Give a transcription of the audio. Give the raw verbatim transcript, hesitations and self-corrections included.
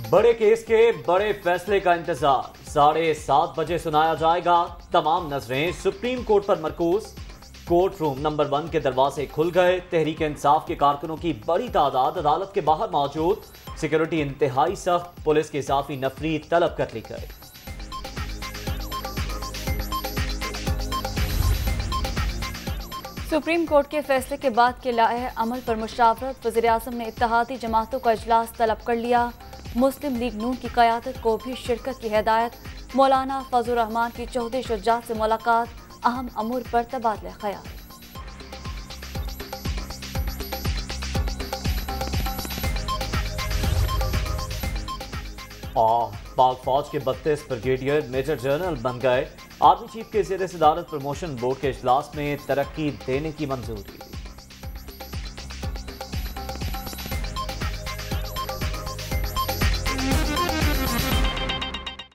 बड़े केस के बड़े फैसले का इंतजार साढ़े सात बजे सुनाया जाएगा। तमाम नजरें सुप्रीम कोर्ट पर मरकूज। कोर्ट रूम नंबर वन के दरवाजे खुल गए। तहरीक इंसाफ के कारकुनों की बड़ी तादाद अदालत के बाहर मौजूद। सिक्योरिटी इंतहाई सख्त। पुलिस की इजाफी नफरी तलब कर ली गई। सुप्रीम कोर्ट के फैसले के बाद के लाए अमल पर मुशावरत। वज़ीर-ए-आज़म ने इत्तेहादी जमातों का इजलास तलब कर लिया। मुस्लिम लीग नून की क़यादत को भी शिरकत की हिदायत। मौलाना फजल रहमान की चौधरी शुजात से मुलाकात। अहम अमूर पर तबादला ख्याल। पाक फौज के बत्तीस ब्रिगेडियर मेजर जनरल बन गए। आर्मी चीफ के ज़ेर सदारत प्रमोशन बोर्ड के इजलास में तरक्की देने की मंजूरी।